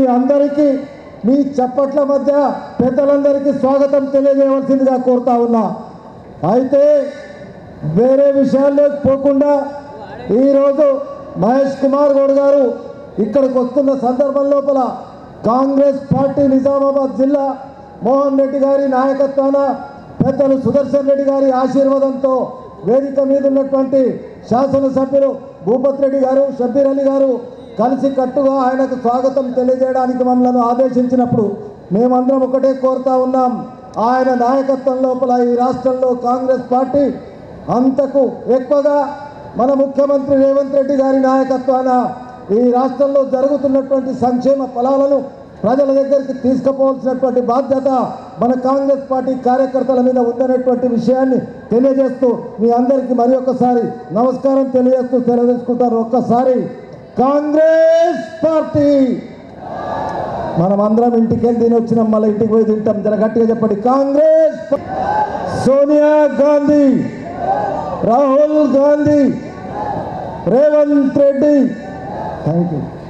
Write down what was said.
మీ అందరికీ మీ చప్పట్ల మధ్య పెద్దలందరికీ స్వాగతం తెలియజేయవలసిందిగా కోరుతా ఉన్నా. అయితే వేరే విషయాల్లోకి పోకుండా ఈరోజు మహేష్ కుమార్ గౌడ్ గారు ఇక్కడికి వస్తున్న సందర్భం లోపల కాంగ్రెస్ పార్టీ నిజామాబాద్ జిల్లా మోహన్ రెడ్డి గారి నాయకత్వాన పెద్దలు సుదర్శన్ రెడ్డి గారి ఆశీర్వాదంతో వేదిక మీద ఉన్నటువంటి శాసనసభ్యులు భూపత్ రెడ్డి గారు, షబ్బీర్ అలీ గారు కలిసి కట్టుగా ఆయనకు స్వాగతం తెలియజేయడానికి మమ్మల్ని ఆదేశించినప్పుడు మేమందరం ఒకటే కోరుతా ఉన్నాం. ఆయన నాయకత్వం లోపల ఈ రాష్ట్రంలో కాంగ్రెస్ పార్టీ అంతకు ఎక్కువగా మన ముఖ్యమంత్రి రేవంత్ రెడ్డి గారి నాయకత్వాన ఈ రాష్ట్రంలో జరుగుతున్నటువంటి సంక్షేమ ఫలాలను ప్రజల దగ్గరికి తీసుకుపోవాల్సినటువంటి బాధ్యత మన కాంగ్రెస్ పార్టీ కార్యకర్తల మీద ఉందనేటువంటి విషయాన్ని తెలియజేస్తూ మీ అందరికీ మరి ఒక్కసారి నమస్కారం తెలియజేస్తూ తెలియజేసుకుంటారు. ఒక్కసారి కాంగ్రెస్ పార్టీ. మనం అందరం ఇంటికి వెళ్ళి తిని వచ్చినాం, మళ్ళీ ఇంటికి పోయి తింటాం. జర గట్టిగా చెప్పండి. కాంగ్రెస్, సోనియా గాంధీ, రాహుల్ గాంధీ, రేవంత్ రెడ్డి. Thank you.